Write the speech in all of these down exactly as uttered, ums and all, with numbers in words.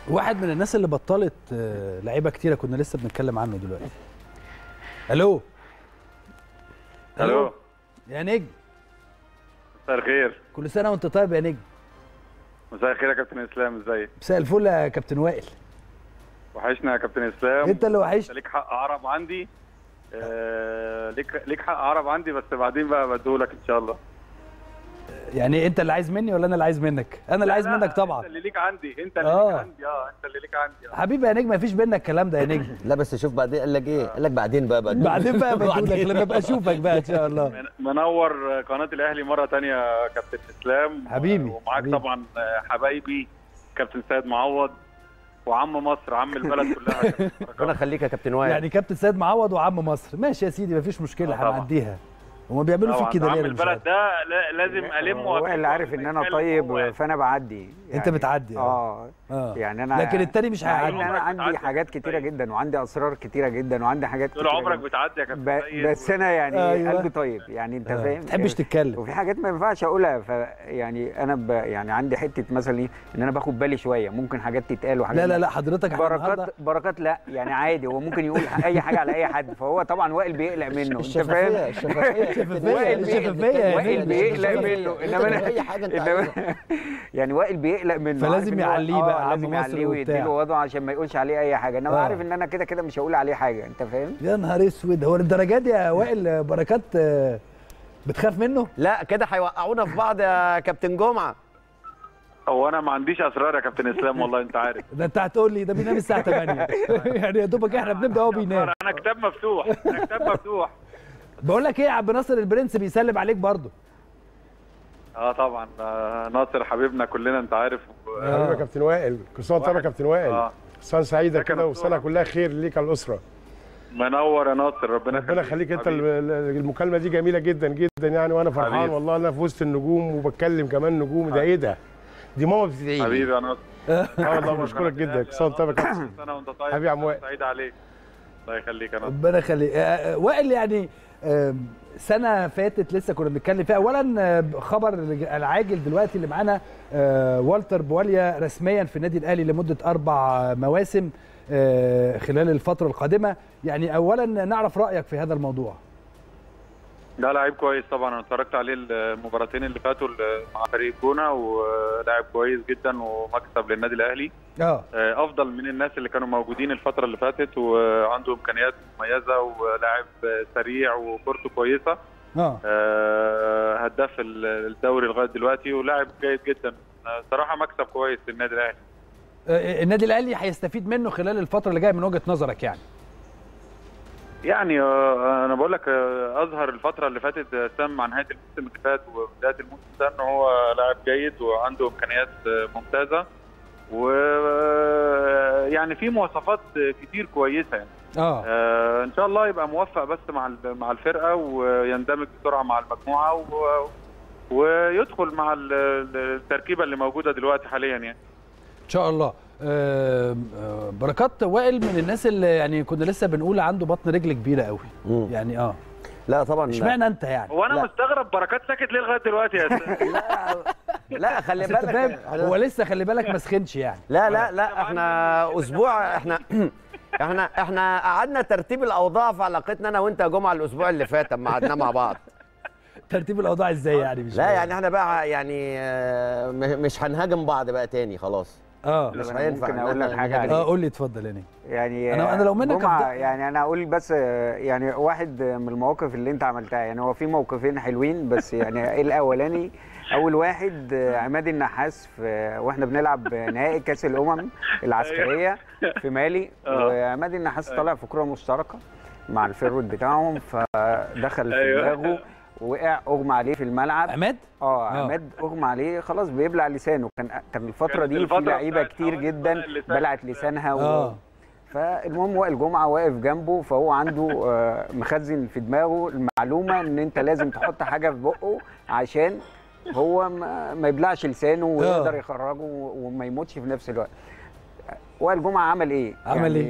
واحد من الناس اللي بطلت لعيبه كتيره كنا لسه بنتكلم عنه دلوقتي. الو الو يا نجم، مساء الخير. كل سنه وانت طيب يا نجم. مساء الخير يا كابتن اسلام، ازيك؟ مساء الفل يا كابتن وائل. وحشنا يا كابتن اسلام. انت اللي وحشت. انت ليك حق عرب عندي، آه ليك ليك حق عرب عندي، بس بعدين بقى بديهولك ان شاء الله. يعني انت اللي عايز مني ولا انا اللي عايز منك؟ انا اللي عايز منك طبعا. انت اللي ليك عندي، انت اللي آه. ليك عندي اه انت اللي ليك عندي اه حبيبي يا نجم، مفيش بينا الكلام ده يا نجم. لا بس شوف بعدين قال لك ايه؟ قال لك بعدين بقى بعدين بعدين بقى بدولك لما ابقى اشوفك بقى ان شاء الله. منور قناه الاهلي مره ثانيه يا كابتن اسلام حبيبي. ومعاك حبيبي. طبعا حبايبي كابتن سيد معوض وعم مصر، عم البلد كلها. ربنا يخليك يا كابتن وائل. يعني كابتن سيد معوض وعم مصر، ماشي يا سيدي مفيش مشكله، آه هنعديها. هما بيعملوا فيك كده ليه؟ عم البلد ده لازم المه. هو اللي عارف ان انا طيب فانا بعدي يعني. انت بتعدي اه اه يعني انا، لكن التاني مش هيعدي. انا عندي حاجات كتيره جدا وعندي اسرار كتيره جدا وعندي حاجات طول كتيره عمرك جداً. بتعدي يا كابتن ب... سيد. بس انا يعني أيوة. قلبي طيب يعني انت آه. فاهم. ما تحبش تتكلم. وفي حاجات ما ينفعش اقولها، ف يعني انا ب... يعني عندي حته مثلا ايه ان انا باخد بالي شويه، ممكن حاجات تتقال وحاجات لا لا لا حضرتك بركات بركات لا يعني عادي، هو ممكن يقول اي حاجه على اي حد، فهو طبعا وائل بيقلق منه. انت فاهم؟ الشفافيه وائل الشفافيه وائل بيقلق منه، انما انا اي حاجه انت إنما يعني وائل بيقلق منه، فلازم يعليه بقى عم لازم مصر يعليه وبتاع. ويديله وضعه عشان ما يقولش عليه اي حاجه، انما آه. عارف ان انا كده كده مش هقول عليه حاجه. انت فاهم؟ يا نهار اسود، هو للدرجه دي يا وائل بركات آه، بتخاف منه؟ لا كده هيوقعونا في بعض يا كابتن جمعه. هو انا ما عنديش اسرار يا كابتن اسلام والله انت عارف. ده انت هتقول لي ده بينام الساعه تمانية يعني يا دوبك احنا بنبدا هو بينام. انا كتاب مفتوح، انا كتاب مفتوح. بقول لك ايه يا عبد ناصر البرنس بيسلم عليك برضه. اه طبعا آه، ناصر حبيبنا كلنا انت عارف. حبيبي يا كابتن وائل، كل سنه وانت طيب يا كابتن وائل. اه سنه سعيده ده كان كده وسنه كلها خير ليك على الاسره. منور يا ناصر، ربنا ربنا يخليك. انت حبيبي. المكالمه دي جميله جدا جدا يعني، وانا فرحان حبيبي. والله انا في وسط النجوم وبتكلم كمان نجوم. ده ايه ده؟ دي ماما بتدعي لي. حبيبي يا ناصر. اه والله بشكرك جدا. كل سنه وانت طيب يا كابتن. سنه وانت طيب. حبيبي يا عم وائل. سعيد عليك. الله يخليك يا ناصر. ربنا يخليك. آه، آه، وائل يعني آه، سنه فاتت لسه كنا بنتكلم فيها. اولا آه، خبر العاجل دلوقتي اللي معانا آه، والتر بواليا رسميا في النادي الاهلي لمده اربع مواسم آه، خلال الفتره القادمه. يعني اولا نعرف رايك في هذا الموضوع. ده لعيب كويس طبعا، انا اتفرجت عليه المباراتين اللي فاتوا مع فريق جونه، ولاعب كويس جدا ومكسب للنادي الاهلي. اه افضل من الناس اللي كانوا موجودين الفتره اللي فاتت، وعنده امكانيات مميزه ولاعب سريع وكورته كويسه. اه هداف الدوري لغايه دلوقتي ولاعب جيد جدا صراحه، مكسب كويس للنادي الاهلي. آه، النادي الاهلي هيستفيد منه خلال الفتره اللي جايه من وجهه نظرك يعني؟ يعني انا بقول لك اظهر الفتره اللي فاتت سام عن نهايه الموسم اللي فات وبدايه الموسم ده ان هو لاعب جيد وعنده امكانيات ممتازه، ويعني في مواصفات كتير كويسه يعني. اه آه ان شاء الله يبقى موفق بس مع مع الفرقه ويندمج بسرعه مع المجموعه و... ويدخل مع التركيبه اللي موجوده دلوقتي حاليا يعني. ان شاء الله. آه بركات وائل من الناس اللي يعني كنا لسه بنقول عنده بطن رجل كبيره قوي يعني. اه لا طبعا. اشمعنى انت يعني؟ هو انا لا. مستغرب بركات ساكت ليه لغايه دلوقتي يا استاذ؟ لا لا خلي بس انت فاهم بالك هو لسه خلي بالك ما سخنش يعني. لا لا لا احنا اسبوع احنا احنا احنا قعدنا ترتيب الاوضاع في علاقتنا انا وانت يا جمعه الاسبوع اللي فات اما قعدنا مع بعض. ترتيب الاوضاع ازاي يعني؟ مش لا فاهم. يعني احنا بقى يعني آه، مش هنهاجم بعض بقى تاني خلاص. اه مش أنا هينفع. ممكن اقول لك حاجه اه قول لي اتفضل يا نجم. يعني أنا- أنا لو منك جمعة أبدأ. يعني انا اقول بس يعني واحد من المواقف اللي انت عملتها، يعني هو في موقفين حلوين بس يعني الاولاني اول واحد عماد النحاس في واحنا بنلعب نهائي كاس الامم العسكريه في مالي، وعماد النحاس طلع في كره مشتركه مع الفيرود بتاعهم فدخل في دماغه وقع اغمى عليه في الملعب. عماد؟ اه عماد اغمى عليه خلاص بيبلع لسانه. كان كان الفتره دي في لعيبه كتير جدا بلعت لسانها و... اه فالمهم وائل جمعه واقف جنبه، فهو عنده آه مخزن في دماغه المعلومه ان انت لازم تحط حاجه في بقه عشان هو ما, ما يبلعش لسانه ويقدر يخرجه وما يموتش في نفس الوقت. وائل جمعه عمل ايه؟ عمل يعني ايه؟ يعني ما شاء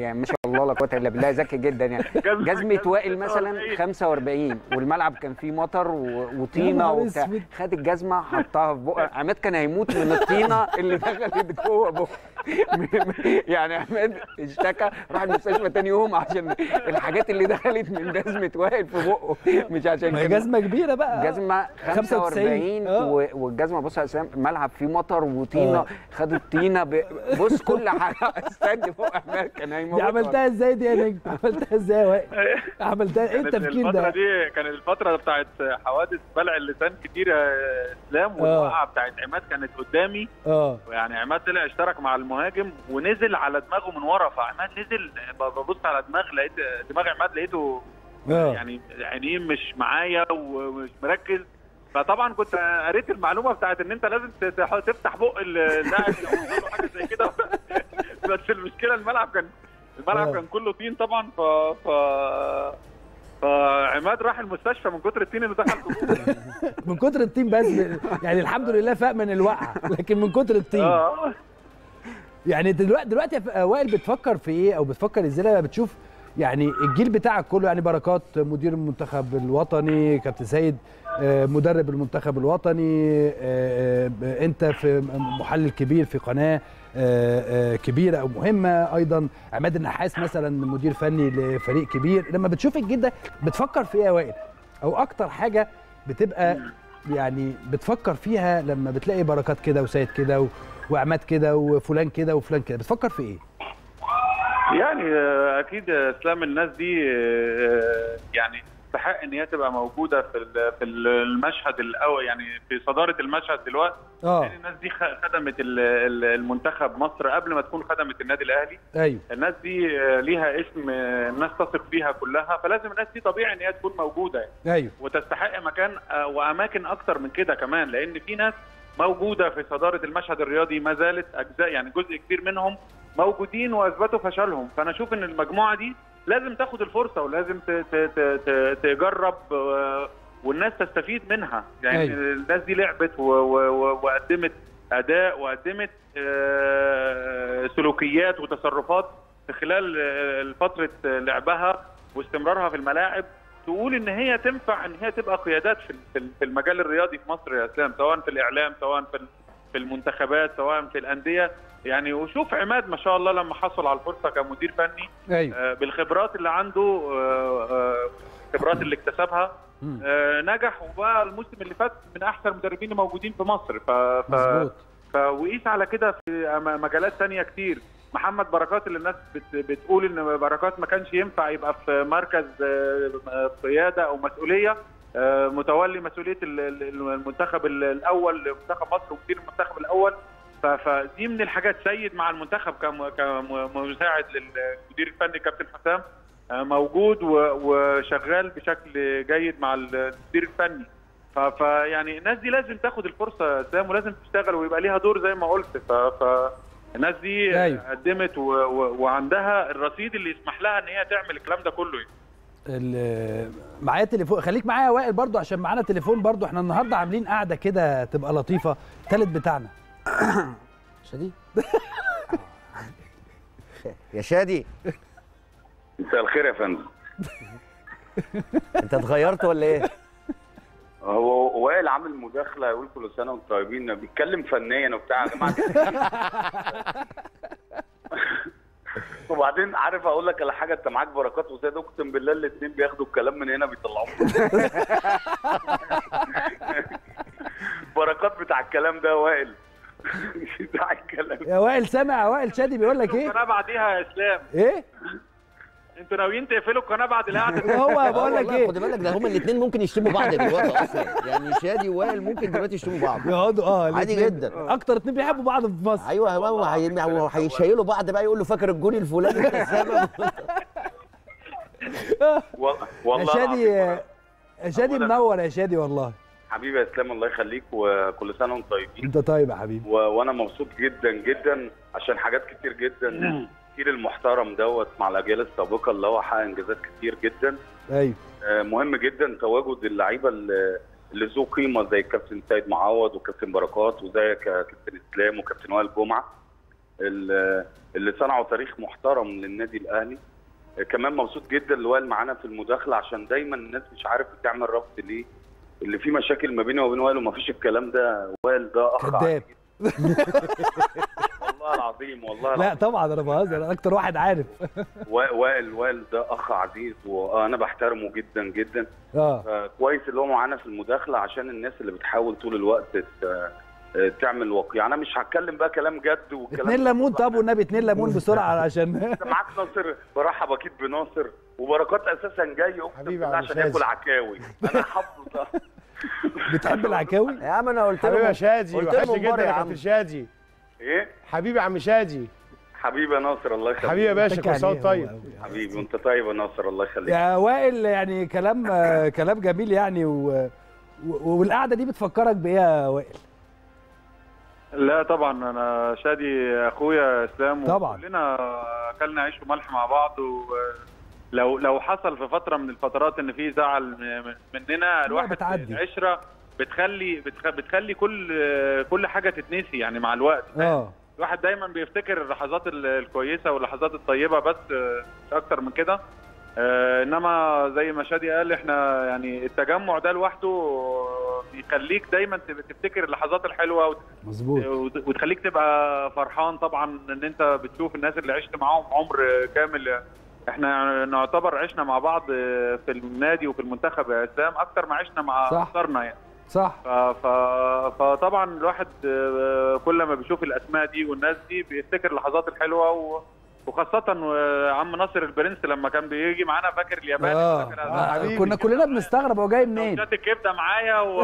الله لا قوه الا بالله، ذكي جدا يعني. جزمه وائل مثلا خمسة وأربعين والملعب كان فيه مطر وطينه وبتاع، خد الجزمه حطها في بقه. عماد كان هيموت من الطينه اللي دخلت جوه بقه. يعني عماد اشتكى، راح المستشفى تاني يوم عشان الحاجات اللي دخلت من جزمه وائل في بقه، مش عشان ما هي جزمه كبيره بقى. جزمه خمسة وأربعين والجزمه بص يا اسلام، ملعب فيه مطر وطينه، خد الطينه ب... بص كل حاجه. استنى فوق عماد كان هيموت. دي عملتها ازاي دي يا نجم؟ عملتها ازاي يا وائل؟ عملتها ايه التفكير ده؟ الفتره دي كانت الفتره بتاعت حوادث بلع اللسان كتير يا اسلام، والوقعه بتاعت عماد كانت قدامي. اه يعني عماد طلع اشترك مع المهاجم ونزل على دماغه من ورا، فعماد نزل ببص على دماغ لقيت دماغ عماد لقيته أوه. يعني عينيه مش معايا ومش مركز. فطبعا كنت قريت المعلومه بتاعت ان انت لازم تفتح بق اللاعب او حاجه زي كده. بس المشكله الملعب كان الملعب أوه. كان كله طين طبعا. ف ف فعماد راح المستشفى من كتر الطين اللي دخل جوه. من كتر الطين بس يعني الحمد لله فاق من الوقعه، لكن من كتر الطين. اه يعني دلوقتي دلوقتي يا وائل بتفكر في ايه او بتفكر ازاي لما بتشوف يعني الجيل بتاعك كله، يعني بركات مدير المنتخب الوطني، كابتن سيد مدرب المنتخب الوطني، انت في محلل كبير في قناه كبيره او مهمه، ايضا عماد النحاس مثلا مدير فني لفريق كبير. لما بتشوف الجيل ده بتفكر في ايه يا وائل؟ او اكتر حاجه بتبقى يعني بتفكر فيها لما بتلاقي بركات كده وسيد كده وعماد كده وفلان كده وفلان كده، بتفكر في ايه؟ يعني اكيد اسلام الناس دي يعني تستحق ان هي تبقى موجوده في في المشهد الاول، يعني في صداره المشهد دلوقتي. اه يعني الناس دي خدمت المنتخب مصر قبل ما تكون خدمت النادي الاهلي. ايوه الناس دي ليها اسم الناس تثق فيها كلها، فلازم الناس دي طبيعي ان هي تكون موجوده يعني. ايوه وتستحق مكان واماكن اكتر من كده كمان، لان في ناس موجوده في صداره المشهد الرياضي ما زالت اجزاء، يعني جزء كبير منهم موجودين واثبتوا فشلهم. فانا اشوف ان المجموعه دي لازم تاخد الفرصه ولازم تجرب والناس تستفيد منها. يعني أيوة. الناس دي لعبت وقدمت اداء وقدمت سلوكيات وتصرفات في خلال فتره لعبها واستمرارها في الملاعب، تقول ان هي تنفع ان هي تبقى قيادات في المجال الرياضي في مصر يا اسلام، سواء في الاعلام سواء في في المنتخبات سواء في الانديه. يعني وشوف عماد ما شاء الله لما حصل على الفرصه كمدير فني. أيوة. آه بالخبرات اللي عنده، الخبرات آه آه اللي اكتسبها، آه نجح وبقى الموسم اللي فات من احسن المدربين الموجودين في مصر. ف مظبوط. فوقيس على كده في مجالات ثانيه كتير. محمد بركات اللي الناس بت بتقول ان بركات ما كانش ينفع يبقى في مركز قياده او مسؤوليه، متولي مسؤوليه المنتخب الاول منتخب مصر ومدير المنتخب الاول. فدي من الحاجات. سيد مع المنتخب كمساعد للمدير الفني كابتن حسام موجود وشغال بشكل جيد مع المدير الفني. فيعني الناس دي لازم تاخد الفرصه سام ولازم تشتغل ويبقى ليها دور زي ما قلت. فالناس دي أيوة. قدمت وعندها الرصيد اللي يسمح لها ان هي تعمل الكلام ده كله. معايا تليفون، خليك معايا يا وائل برضو عشان معانا تليفون برضو. احنا النهارده عاملين قاعده كده تبقى لطيفه. الثالث بتاعنا شادي. يا شادي مساء الخير يا فندم. انت اتغيرت ولا ايه؟ هو وائل عامل مداخله يقول كل سنه وانتم طيبين، بيتكلم فنيا وبتاع يا جماعه. وبعدين عارف اقول لك على حاجه، انت معاك بركات وزيد، اقسم بالله الاثنين بياخدوا الكلام من هنا بيطلعوه. بركات بتاع الكلام ده وائل. مش بتاع الكلام يا وائل. سامع يا وائل شادي بيقول لك ايه؟ القناه بعديها يا اسلام. ايه؟ انتوا ناويين تقفلوا القناه بعد القعده؟ هو بقول لك ايه؟ خد بالك ده هما الاثنين ممكن يشتموا بعض دلوقتي اصلا، يعني شادي ووائل ممكن دلوقتي يشتموا بعض. يقعدوا اه عادي جدا. اكتر اثنين بيحبوا بعض في مصر. ايوه هو هيشيلوا بعض بقى، يقول له فاكر الجول الفلاني انت السبب. والله يا شادي يا شادي منور يا شادي والله. حبيبي يا اسلام الله يخليك وكل سنه وانتم طيبين. انت طيب يا حبيبي. و... وانا مبسوط جدا جدا عشان حاجات كتير جدا. الجيل المحترم دوت مع الاجيال السابقه اللي هو حقق انجازات كتير جدا. ايوه آه مهم جدا تواجد اللعيبه اللي ذو قيمه زي الكابتن سيد معوض وكابتن بركات وزي كابتن اسلام وكابتن وائل جمعه اللي صنعوا تاريخ محترم للنادي الاهلي. كمان مبسوط جدا اللي وائل معانا في المداخله، عشان دايما الناس مش عارف بتعمل ربط ليه، اللي في مشاكل ما بيني وبين وائل وما فيش الكلام ده. وائل ده اخ كذاب. والله العظيم والله لا طبعا انا بهزر، اكتر واحد عارف. وائل وائل ده اخ عزيز وانا بحترمه جدا جدا. اه كويس اللي هو معانا في المداخله عشان الناس اللي بتحاول طول الوقت تعمل واقع. انا مش هتكلم بقى كلام جد والكلام اتنين ليمون. طب والنبي اتنين ليمون بسرعه عشان انت معاك ناصر. برحب اكيد بناصر، وبركات اساسا جاي اقسم بالله عشان ياكل عكاوي. انا حافظه ده. بتحب العكاوي يا عم؟ انا قلت له حبيبي يا شادي، قلت وحشني له جدا مبارك يا يا كابتن عم. شادي. ايه حبيبي يا عم شادي. حبيبي يا ناصر الله يخليك. حبيبي يا باشا، كل سنه وانت طيب. حبيبي وانت طيب يا ناصر الله يخليك. يا وائل يعني كلام كلام جميل يعني و... والقعده دي بتفكرك بايه يا وائل؟ لا طبعا انا شادي اخويا اسلام، طبعا كلنا اكلنا عيش وملح مع بعض، ولو لو حصل في فتره من الفترات ان في زعل مننا الواحد العشره بتخلي بتخ... بتخلي كل كل حاجه تتنسي يعني مع الوقت. اه الواحد دايما بيفتكر اللحظات الكويسه واللحظات الطيبه بس مش اكتر من كده. آه انما زي ما شادي قال احنا يعني التجمع ده لوحده يخليك دايما تفتكر اللحظات الحلوه مظبوط، وتخليك تبقى فرحان طبعا ان انت بتشوف الناس اللي عشت معاهم عمر كامل. احنا نعتبر عشنا مع بعض في النادي وفي المنتخب يا اسلام اكتر ما عشنا مع اخطارنا يعني. صح. ف... ف... فطبعا الواحد كل ما بيشوف الاسماء دي والناس دي بيفتكر اللحظات الحلوه و... وخاصة عم ناصر البرنس لما كان بيجي معانا فاكر الياباني. اه, آه. كنا كلنا بنستغرب هو جاي منين. شات الكبده معايا و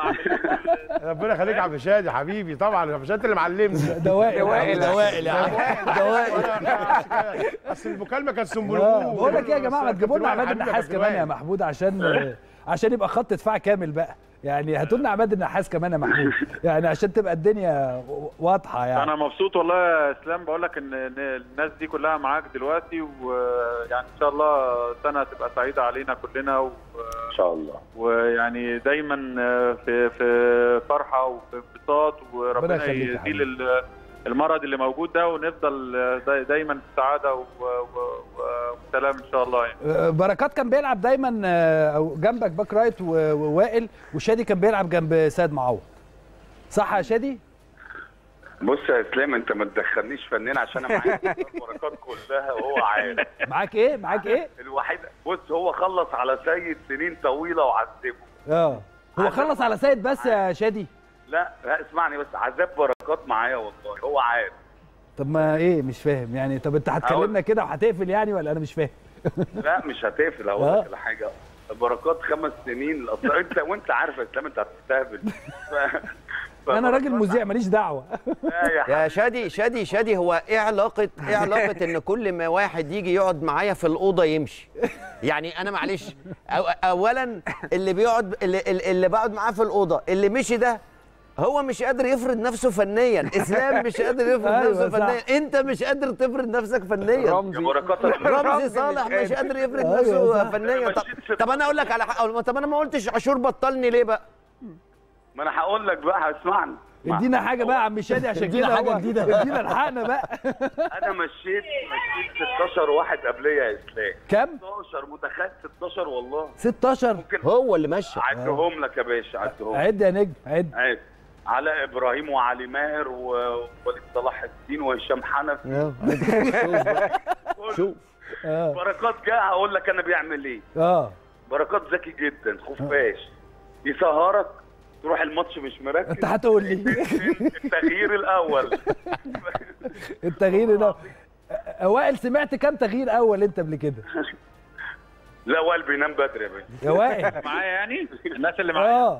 ربنا يخليك يا عم شادي حبيبي. طبعا يا شادي اللي معلمني. ده وائل ده وائل ده وائل يا عم ده وائل. اصل المكالمه كانت سنبلبول. بقول لك ايه يا جماعه، ما تجيبوا لنا عماد النحاس كمان يا محمود عشان عشان يبقى خط دفاع كامل بقى. يعني هاتوا لنا عماد النحاس كمان يا محمود يعني عشان تبقى الدنيا واضحه يعني. انا مبسوط والله يا اسلام، بقول لك ان الناس دي كلها معاك دلوقتي، ويعني ان شاء الله سنه تبقى سعيده علينا كلنا و... ان شاء الله، ويعني دايما في في فرحه وفي انبساط، وربنا يزيل المرض اللي موجود ده ونفضل دايما في سعاده وسلام ان شاء الله يعني. بركات كان بيلعب دايما جنبك باك رايت ووائل، وشادي كان بيلعب جنب سيد معوض، صح يا شادي؟ بص يا اسلام انت ما تدخلنيش فنان عشان انا معايا بركات كلها وهو عارف. معاك ايه؟ معاك ايه؟ الوحيد بص هو خلص على سيد سنين طويله وعذبه. اه هو خلص على سيد بس يا شادي؟ لا لا اسمعني بس، عذاب بركات معايا والله هو عارف. طب ما ايه مش فاهم يعني. طب انت هتكلمنا كده وهتقفل يعني ولا انا مش فاهم؟ لا مش هتقفل، هقول لك على حاجه. بركات خمس سنين انت وانت عارف يا اسلام انت هتستهبل. ف... انا راجل مذيع ماليش دعوه. يا شادي شادي شادي هو ايه علاقه ايه علاقه ان كل ما واحد يجي يقعد معايا في الاوضه يمشي؟ يعني انا معلش أو اولا اللي بيقعد اللي, اللي بقعد معاه في الاوضه اللي مشي ده هو مش قادر يفرض نفسه فنيا. اسلام مش قادر يفرض نفسه فنيا، انت مش قادر تفرض نفسك فنيا. رمزي رمزي صالح مش قادر يفرض نفسه فنيا. طب, طب انا اقول لك على حق. طب انا ما قلتش عاشور بطلني ليه بقى؟ ما انا هقول لك بقى، اسمعني. ادينا حاجه بقى يا عم شادي عشان كده حاجه جديده. ادينا الحقنا بقى. انا مشيت مشيت ستاشر واحد قبليه يا اسلام. كام؟ ستاشر متخيل؟ ستاشر والله. ستاشر هو اللي مشى. عدهم لك يا باشا عدهم. عد يا نجم عد. عد علاء ابراهيم وعلي ماهر ووليد صلاح الدين وهشام حنفي. شوف شوف بركات جه هقول لك انا بيعمل ايه. اه بركات ذكي جدا خفاش، يسهرك تروح الماتش مش مركز. انت هتقول لي التغيير الاول. التغيير ده وائل سمعت كام تغيير اول انت قبل كده؟ لا وائل بينام بدري يا باشا. يا وائل معايا يعني الناس اللي معايا. اه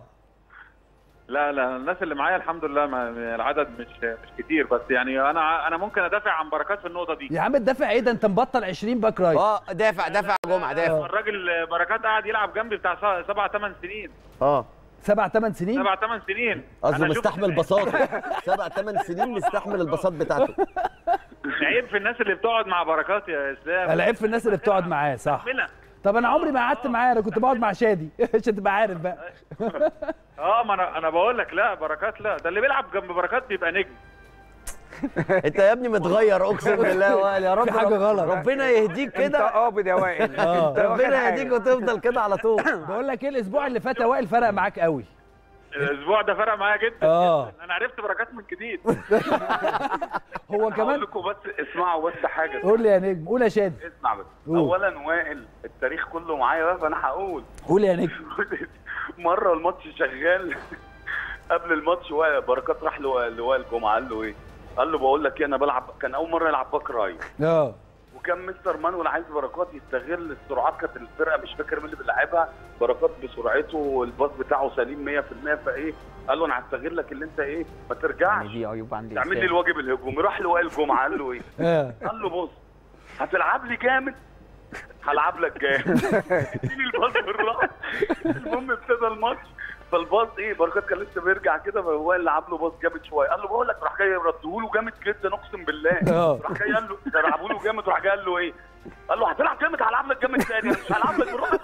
لا لا الناس اللي معايا الحمد لله العدد مش مش كتير، بس يعني انا انا ممكن ادافع عن بركات في النقطه دي. يا عم تدافع ايه ده؟ انت مبطل عشرين باك رايت. اه دافع دافع جمعه دافع. الراجل بركات قاعد يلعب جنبي بتاع سبع ثمان سنين. اه سبع ثمان سنين؟ سبع ثمان سنين قصده مستحمل بساطه. سبع ثمان سنين مستحمل البساط بتاعته. عيب في الناس اللي بتقعد مع بركات يا اسلام. العيب في الناس اللي بتقعد معاه صح. طب انا عمري ما قعدت معاه، انا كنت بقعد مع شادي عشان تبقى عارف بقى. اه ما انا انا بقول لك لا بركات لا، ده اللي بيلعب جنب بركات بيبقى نجم. انت يا ابني متغير اقسم بالله وائل، يا رب في حاجه غلط. ربنا يهديك انت كده، قابض يا وائل. ربنا يهديك وتفضل كده على طول. بقول لك ايه، الاسبوع اللي فات يا وائل فرق معاك قوي. الاسبوع ده فرق معايا جدا. اه انا عرفت بركات من جديد. هو كمان اقول لكم بس اسمعوا بس حاجه. قول لي يا نجم، قول يا شادي. اسمع بس. قول. اولا وائل التاريخ كله معايا بقى، فانا هقول. قول يا نجم. مره الماتش شغال قبل الماتش بركات راح لوائل جمعه قال له ايه؟ قال له بقول لك ايه، انا بلعب، كان اول مره يلعب باك رايت. اه وكان مستر مانويل عايز بركات يستغل السرعات، كانت الفرقه مش فاكر مين اللي بيلعبها، بركات بسرعته والباص بتاعه سليم مية في المية، فايه قال له انا هستغلك اللي انت ايه ما ترجعش، دي عيوب عندي، تعمل لي الواجب الهجومي. راح لوائل جمعه قال له ايه؟ قال له بص هتلعب لي جامد هلعب لك جامد. اديني الباص بالراحه. المهم ابتدى الماتش، فالباص ايه بركات كان لسه بيرجع كده، فهو اللي لعب له باص جامد شويه، قال له بقول لك، راح جاي رده له جامد جدا اقسم بالله. راح جاي قال له ده لعبوا له جامد، راح جاي قال له ايه؟ قال له هتلعب جامد هلعب لك جامد تاني، مش هلعب لك بالراحه.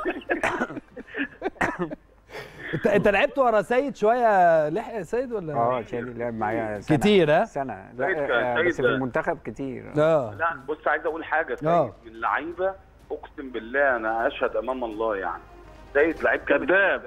انت انت لعبت ورا سيد شويه، لحق يا سيد ولا؟ اه شادي لعب معايا سنه كتير. ها سنه لا بس في المنتخب كتير. اه لا بص عايز اقول حاجه، سيد من اللعيبه اقسم بالله انا اشهد امام الله يعني، سيد لعيب كذاب.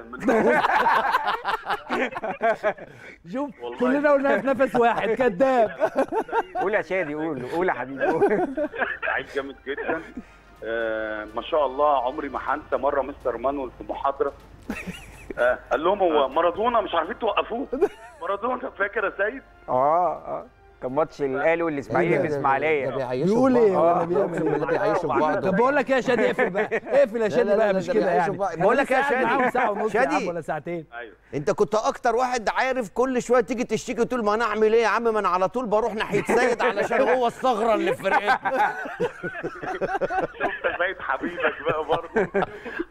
شوف كلنا قلنا في نفس واحد كذاب. قول يا شادي، قول قول يا حبيبي. لعيب جامد جدا. آه ما شاء الله، عمري ما هنسى مره مستر مانويل في محاضره آه قال لهم هو مارادونا مش عارفين توقفوه. مارادونا فاكر يا سيد؟ اه اه كان ماتش الاهلي والاسماعيلي في اسماعيليه. بيقول ايه ولا بيعمل بيعيشوا بعض. طب بقول لك ايه يا شادي، اقفل بقى، اقفل يا شادي بقى، مش كده يعني. بقول لك يا شادي، ساعه ونص شادي ولا ساعتين. ايوه انت كنت اكتر واحد عارف كل شويه تيجي تشتكي وتقول ما انا اعمل ايه يا عم، ما انا على طول بروح ناحيه سيد علشان هو الثغره اللي في فرقتنا. شفت سيد حبيبك بقى برضه.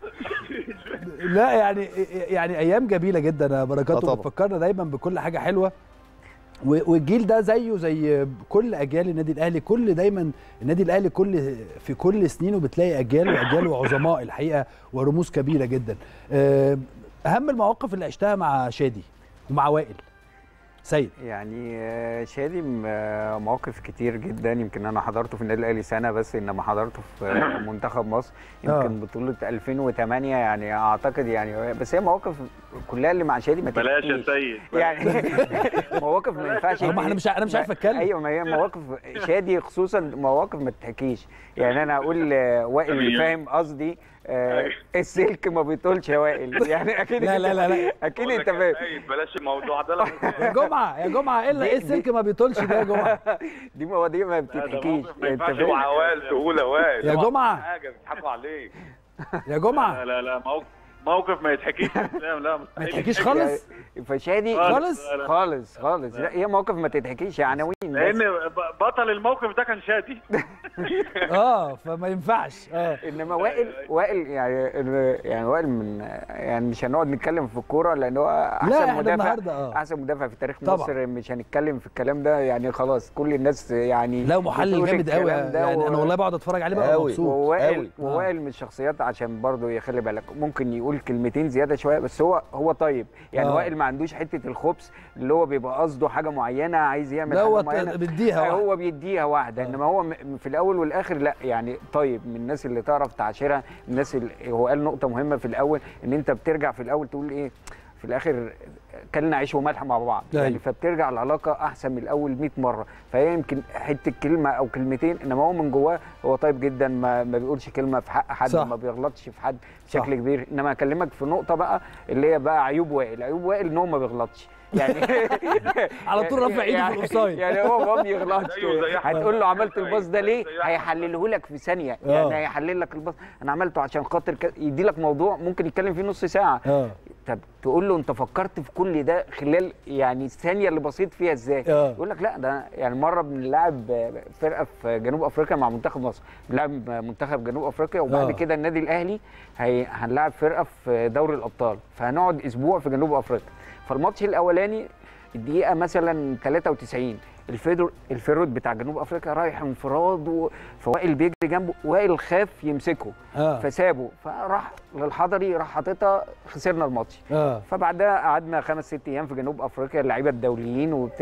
لا يعني يعني ايام جميله جدا يا بركات، وبتفكرنا دايما بكل حاجه حلوه. والجيل ده زيه زي كل اجيال النادي الاهلي، كل دايما النادي الاهلي كل في كل سنينه بتلاقي اجيال واجيال وعظماء الحقيقه ورموز كبيره جدا. اهم المواقف اللي عشتها مع شادي ومع وائل سيد؟ يعني شادي مواقف كتير جدا، يمكن انا حضرته في النادي الاهلي سنه بس، انما حضرته في منتخب مصر يمكن بطوله ألفين وثمانية يعني اعتقد يعني، بس هي مواقف كلها اللي مع شادي ما بلاش يا سيد يعني. مواقف ما ينفعش. ما احنا مش انا مش عارف اتكلم. ايوه ما هي مواقف شادي خصوصا مواقف ما تتحكيش يعني. انا اقول وائل فاهم قصدي، آه السلك ما بيطولش يا وائل يعني. اكيد لا لا لا لا اكيد انت فاهم. بلاش الموضوع ده. يا جمعه يا جمعه الا ايه السلك ما بيطولش ده يا جمعه؟ دي مواضيع ما بتتحكيش. انت فاهم وائل تقول يا وائل يا جمعه حاجه بيضحكوا عليك يا جمعه. لا لا لا موقف موقف ما يتحكيش. لا لا ما يتحكيش خالص. فشادي خالص خالص خالص. لا هي موقف ما تتحكيش يا عناوين، لان بطل الموقف ده كان شادي. اه فما ينفعش. اه انما وائل وائل يعني يعني وائل من يعني مش هنقعد نتكلم في الكوره لان هو احسن مدافع آه. احسن مدافع في تاريخ طبعا. مصر، مش هنتكلم في الكلام ده يعني خلاص. كل الناس يعني لا محلل جامد قوي يعني و... انا والله بقعد اتفرج عليه بقى مبسوط. ووائل ووائل من الشخصيات عشان برضه يخلي بالك ممكن يقول كلمتين زياده شويه، بس هو هو طيب يعني. آه. وائل ما عندوش حته الخبث اللي هو بيبقى قصده حاجه معينه عايز يعمل حاجه معينه بيديها هو بيديها واحده. انما هو في الاول والاخر لا يعني طيب، من الناس اللي تعرف تعاشرها، الناس اللي هو قال نقطه مهمه في الاول ان انت بترجع في الاول تقول ايه في الاخر كلنا عيش وملح مع بعض يعني، فبترجع العلاقه احسن من الاول مية مره. فهي يمكن حته كلمه او كلمتين، انما هو من جواه هو طيب جدا، ما, ما بيقولش كلمه في حق حد، صح. ما بيغلطش في حد بشكل كبير. انما اكلمك في نقطه بقى اللي هي بقى عيوب وائل. عيوب وائل ان هو ما بيغلطش يعني. على طول رافع ايده في الاوفسايد يعني هو ما بيغلطش. هتقول له عملت الباص ده ليه؟ هيحلله لك في ثانيه يعني. هيحلل لك الباص انا عملته عشان خاطر يدي لك موضوع ممكن يتكلم فيه نص ساعه. أوه. طب تقول له انت فكرت في كل ده خلال يعني الثانيه اللي بسيط فيها ازاي؟ يقول لك لا ده يعني مره بنلعب فرقه في جنوب افريقيا مع منتخب مصر، بنلعب منتخب جنوب افريقيا وبعد أوه. كده النادي الاهلي هنلعب فرقه في دوري الابطال، فهنقعد اسبوع في جنوب افريقيا. فالماتش الاولاني الدقيقه مثلا ثلاثة وتسعين الفيدر الفيرود بتاع جنوب افريقيا رايح انفراد، فوائل بيجري جنبه، وائل خاف يمسكه آه. فسابه، فراح للحضري راح حاططها، خسرنا الماتش. آه. فبعدها قعدنا خمس ست ايام في جنوب افريقيا اللعيبه الدوليين وبتاع،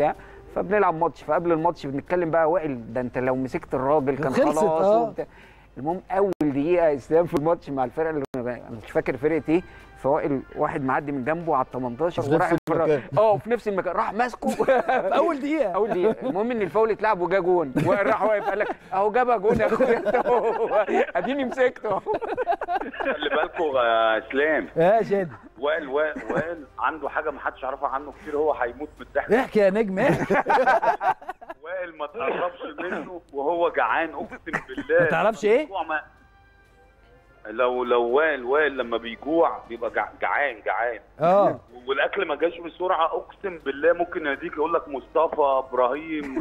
فبنلعب ماتش، فقبل الماتش بنتكلم بقى وائل ده انت لو مسكت الراجل كان خلصت، خلاص آه. وبتاع. المهم اول دقيقه اسلام في الماتش مع الفرقه اللي انا مش فاكر فرقه ايه، فوائل واحد معدي من جنبه على ال تمنتاشر في وراح نفس المكان. اه في نفس المكان راح ماسكه في اول دقيقه اول دقيقه. المهم ان الفاول اتلعب وجا جون، وراح واقف قال لك اهو جابها جون يا اخويا اديني مسكته. خلي بالكم يا اسلام، يا شادي وائل وائل وائل عنده حاجه ما حدش يعرفها عنه كتير، هو هيموت من الضحك. احكي يا نجم احكي. وائل ما تقربش منه وهو جعان، اقسم بالله. ما تعرفش ايه؟ ما... لو لو وائل وائل لما بيجوع بيبقى جع... جعان جعان اه والاكل ما جاش بسرعه، اقسم بالله ممكن يناديك يقول لك مصطفى ابراهيم.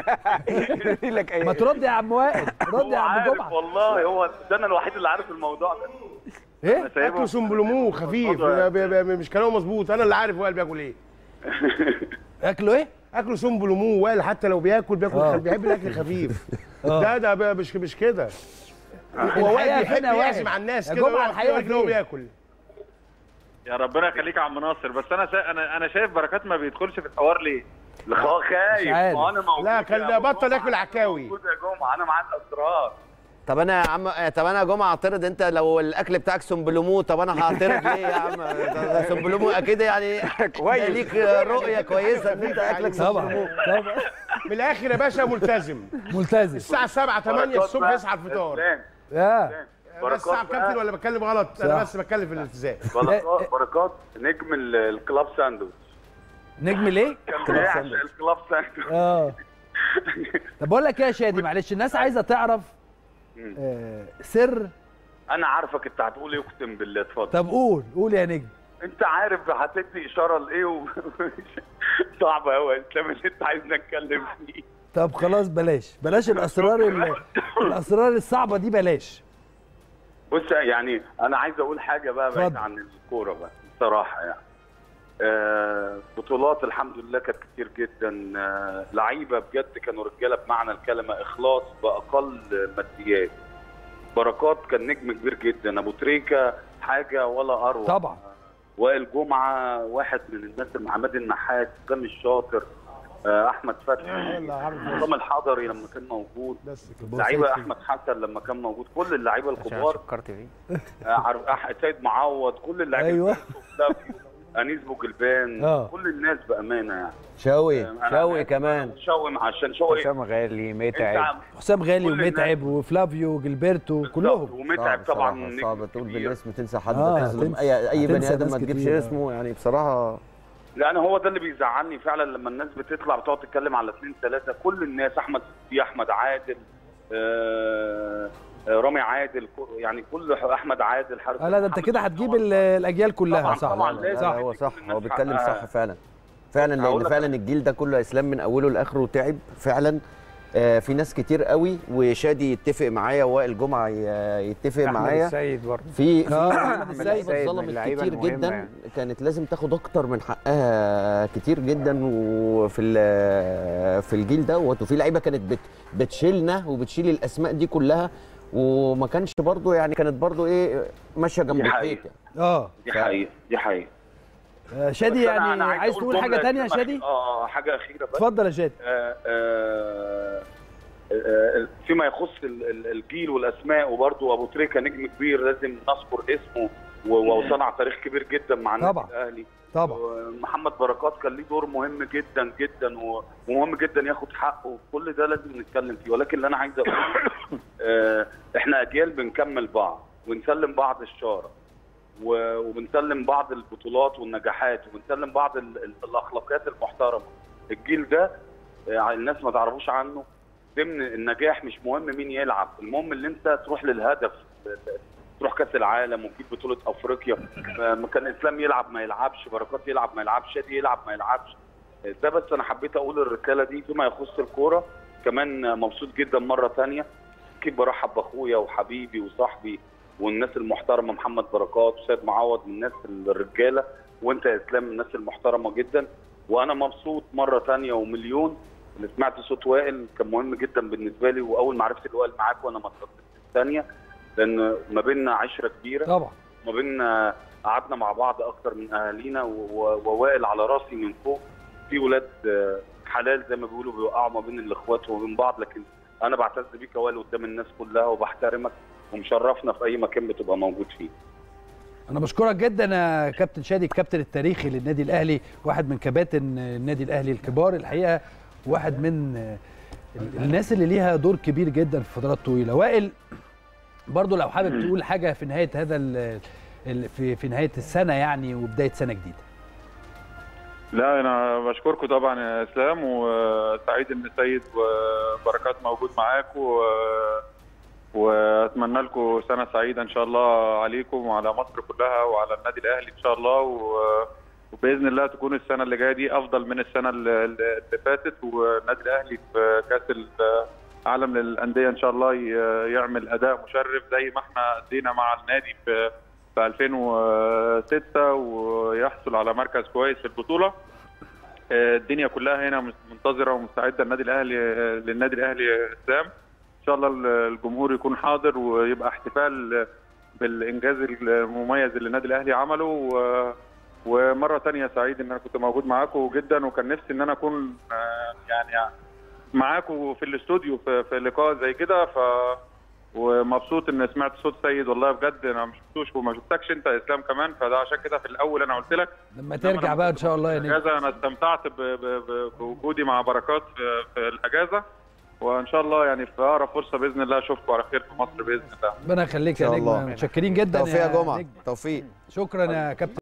ما ترد يا عم وائل، رد هو يا عم عارف جمعه. والله، هو ده انا الوحيد اللي عارف الموضوع ده. ايه؟ اكله سنبلموه خفيف، ب- ب- مش كلامه مظبوط. انا اللي عارف وائل بياكل ايه. اكله ايه؟ اكله سنبلموه. وائل حتى لو بياكل بياكل آه. خ- بيحب الاكل الخفيف. آه. ده ده ب- مش مش كده. هو الحقيقة وائل بيحب فين يا وائل؟ يعزم على الناس يا كده جمعة الحقيقة ويقعد هو فين؟ بياكل. يا ربنا يخليك يا عم ناصر، بس انا شا... انا انا شايف بركات ما بيدخلش في الحوار ليه؟ هو خايف. عارف. ما انا موجود لا كان يا ده أبو بطل جمعة. ياكل عكاوي. موجود يا جمعه، انا معاك اسرار. طب انا يا عم طب انا يا جمعه اعترض، انت لو الاكل بتاعك سنبلمو، طب انا هعترض ليه يا عم؟ ده- ده سنبلمو اكيد يعني كويس، ليك رؤيه كويسه ان انت اكلك طبعا سنبلمو. طبعا من الاخر يا باشا ملتزم. ملتزم. الساعه سبعة تمانية بركات الصبح بقى. يصحى الفطار. إسلام، يا أنا بس صعب بقى. كابتن ولا بتكلم غلط؟ انا صح. بس بتكلم في الالتزام. بركات بركات نجم ال- الكلاب ساندوتش. نجم ليه؟ كان بيعشق الكلاب ساندوتش. اه طب بقول لك ايه يا شادي، معلش الناس عايزه تعرف آه سر. انا عارفك انت هتقول ايه، اقسم بالله. اتفضل. طب قول قول يا نجم. انت عارف هتدي اشاره لايه و... صعبه قوي يا اسلام اللي انت عايزنا نتكلم فيه. طب خلاص بلاش بلاش الاسرار ال- الاسرار الصعبه دي بلاش. بص يعني انا عايز اقول حاجه بقى بعيد اتفضل. عن الكوره بقى بصراحه يعني. آه بطولات الحمد لله كانت كتير جدا. آه لعيبه بجد كانوا رجاله بمعنى الكلمه، اخلاص باقل ماديات. بركات كان نجم كبير جدا، ابو تريكه حاجه ولا اروع. طبعا. وائل جمعه واحد من الناس، عماد النحاس، سامي الشاطر، آه احمد فتحي، يلا عارف عصام الحضري لما كان موجود، بس كده. لعيبه احمد حسن لما كان موجود، كل اللعيبه عشان الكبار. فكرت فيه. آه، عارف أح- سيد معوض، كل اللعيبه. أيوة. انيس بوجلبان، آه. كل الناس بامانه يعني. شوقي أنا- شوقي كمان. شوقي عشان شوقي حسام غالي متعب. انت حسام غالي كل الناس. ومتعب وفلافيو وجilberto كلهم. ومتعب صعب طبعا. بصراحة، نجم صعب تقول كبير. بالاسم تنسى حد، آه، تظلم هتنسى- اي اي هتنسى بني ادم ناس ما تجيبش كتير، آه. اسمه يعني بصراحه. لا انا هو ده اللي بيزعلني فعلا لما الناس بتطلع بتقعد تتكلم على اثنين ثلاثه، كل الناس، احمد فتحي، احمد عادل، آه آه، رامي عادل، كل- يعني كل احمد عادل حارس. آه لا ده انت كده هتجيب ال- الاجيال كلها. طبعاً، صح طبعاً، لا، لازم. صح. لا هو صح، كل الناس هو بيتكلم حقها. صح فعلا فعلا، هقول لان لك- فعلا الجيل ده كله يا اسلام من اوله لاخره تعب فعلا. آه، في ناس كتير قوي، وشادي يتفق معايا ووائل جمعه ي- يتفق احمد معايا السيد برضه. في في آه، لعيبة أحمد السيد اتظلمت من اللعيبة كتير المهمة جدا، يعني. كانت لازم تاخد اكتر من حقها كتير جدا. وفي ال- في الجيل دوت، وفي لعيبه كانت بت بتشيلنا وبتشيل الاسماء دي كلها، وما كانش برضو يعني كانت برضو ايه ماشيه جنب دي الحيط حقيقة. يعني. اه دي حقيقه دي حقيقه. آه، شادي بس أنا- يعني أنا عايز أقول تقول حاجه جملة تانية يا كده شادي؟ اه حاجه اخيره بس. اتفضل يا شادي. آه، آه، آه، فيما يخص ال- ال- الجيل والاسماء، وبرضه ابو تريكه نجم كبير لازم نذكر اسمه، و- وصنع تاريخ كبير جدا مع النادي طبعا. الاهلي. طبعا. محمد بركات كان ليه دور مهم جدا جدا، و- ومهم جدا ياخد حقه، كل ده لازم نتكلم فيه. ولكن اللي انا عايز اقوله آه، احنا اجيال بنكمل بعض ونسلم بعض الشاره، و- وبنسلم بعض البطولات والنجاحات، وبنسلم بعض ال- ال- الاخلاقيات المحترمه. الجيل ده آه، الناس ما تعرفوش عنه. ضمن النجاح مش مهم مين يلعب، المهم اللي انت تروح للهدف، تروح كاس العالم وتجيب بطوله افريقيا. آه، كان اسلام يلعب ما يلعبش، بركات يلعب ما يلعبش، شادي يلعب ما يلعبش. آه، ده بس انا حبيت اقول الرساله دي فيما يخص الكوره. كمان آه، مبسوط جدا مره ثانيه، اكيد برحب باخويا وحبيبي وصاحبي والناس المحترمه محمد بركات وسيد معوض، من الناس الرجاله، وانت يا اسلام من الناس المحترمه جدا. وانا مبسوط مره ثانيه ومليون اللي سمعت صوت وائل، كان مهم جدا بالنسبه لي، واول ما عرفت وائل معاك وانا ما اترددتش الثانيه، لان ما بيننا عشره كبيره، طبعا. ما بيننا قعدنا مع بعض اكتر من اهالينا، و- و- ووائل على راسي من فوق. في ولاد حلال زي ما بيقولوا، بيوقعوا ما بين الاخوات وما بين بعض، لكن انا بعتز بيك يا وائل قدام الناس كلها وبحترمك ومشرفنا في اي مكان بتبقى موجود فيه. انا بشكرك جدا يا كابتن شادي، الكابتن التاريخي للنادي الاهلي، واحد من كباتن النادي الاهلي الكبار الحقيقه، واحد من الناس اللي ليها دور كبير جدا في فترات طويله. وائل برضو لو حابب تقول حاجه في نهايه هذا ال في في نهايه السنه يعني وبدايه سنه جديده. لا انا بشكركم طبعا يا اسلام، وسعيد ان سيد وبركات موجود معاكم، واتمنى لكم سنه سعيده ان شاء الله عليكم وعلى مصر كلها وعلى النادي الاهلي ان شاء الله، وباذن الله تكون السنه اللي جايه دي افضل من السنه اللي فاتت، والنادي الاهلي في كاس العالم للانديه ان شاء الله يعمل اداء مشرف زي ما احنا ادينا مع النادي في في ألفين وستة ويحصل على مركز كويس في البطوله. الدنيا كلها هنا منتظره ومستعده النادي الاهلي للنادي الاهلي اسلام، ان شاء الله الجمهور يكون حاضر ويبقى احتفال بالانجاز المميز اللي النادي الاهلي عمله. ومره ثانيه سعيد ان انا كنت موجود معاكم جدا، وكان نفسي ان انا اكون يعني معاكم في الاستوديو في, في لقاء زي كده، ف ومبسوط ان سمعت صوت سيد والله بجد، انا ما شفتوش وما شفتكش انت يا اسلام كمان، فده عشان كده في الاول انا قلت لك لما ترجع بقى ان شاء الله يا نجم. انا استمتعت بوجودي مع بركات في, في الاجازه، وان شاء الله يعني في اقرب فرصه باذن الله اشوفكم على خير في مصر باذن الله. ربنا يخليك يا نجم، متشكرين جدا. توفيق يا جمعه، توفيق. شكرا يا كابتن.